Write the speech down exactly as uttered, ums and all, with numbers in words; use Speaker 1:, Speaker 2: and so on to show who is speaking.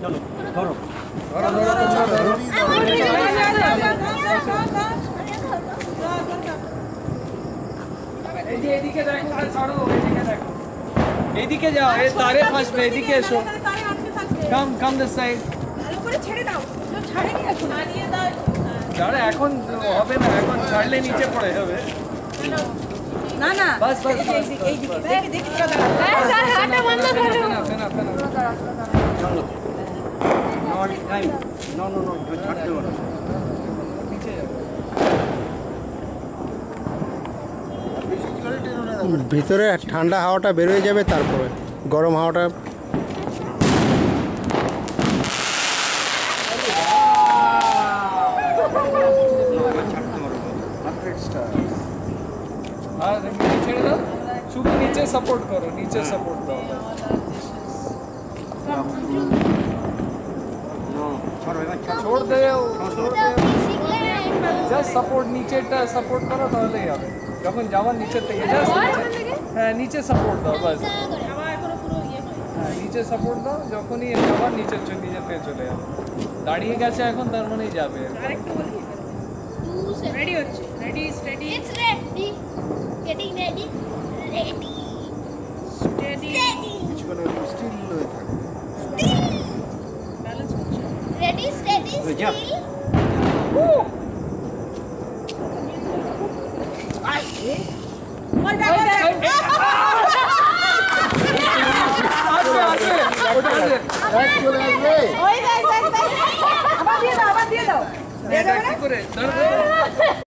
Speaker 1: চলো ধরো
Speaker 2: ধরো ধরো তোমরা ধরো এই যে এদিকে দেখো আর ছাড়ো এদিকে দেখো এইদিকে যাও এই তারে ফাসবে এদিকে এসো কাম কাম দিস সাইড
Speaker 3: ভালো করে ছেড়ে দাও ছাড়েনি এখন আনিয়ে দাও
Speaker 2: যারা এখন হবে না এখন ছাড়লে নিচে পড়ে যাবে
Speaker 3: না না
Speaker 2: বাস বাস
Speaker 3: এই দিকে দেখি দেখি দাদা হ্যাঁ স্যার হাঁটা বন্ধ করো
Speaker 2: ফেনা ফেনা ফেনা
Speaker 1: চলো not time no no no ছাড়তে হবে না
Speaker 2: নিচে যাও
Speaker 4: ভিতরে ঠান্ডা হাওয়াটা বের হয়ে যাবে, তারপরে গরম হাওয়াটা
Speaker 2: আর নিচে ছেড়ে দাও শুধু নিচে সাপোর্ট করো নিচে সাপোর্ট দাও
Speaker 1: নো ছাড়ো এবার ছাড়ো
Speaker 2: छोड़ দেও छोड़ দেও জাস্ট সাপোর্ট নিচেটা সাপোর্ট করো তাহলেই হবে যখন যাওয়ার নিচে থেকে জাস্ট হ্যাঁ নিচে সাপোর্ট দাও বাস হ্যাঁ নিচে সাপোর্ট দাও যখনই যাওয়ার নিচে নিজের থেকে চলে যাবে দাঁড়িয়ে গেছে এখন তার মানেই যাবে
Speaker 3: আরেকটু বলি রেডি হচ্ছে ready steady
Speaker 5: It's ready. Getting ready. Ready.
Speaker 3: Steady
Speaker 4: কিছুক্ষণ স্টিল হয়ে থাকে।
Speaker 3: ব্যালেন্স করছে
Speaker 5: Ready, steady,
Speaker 1: Good job.
Speaker 5: still.
Speaker 3: ওই দেখো
Speaker 2: আসবে আসবে ওটা আসবে
Speaker 3: ওই দেখ দেখ দেখ আবার দিয়ে দাও আবার দিয়ে দাও
Speaker 2: এটা কি করে ধরো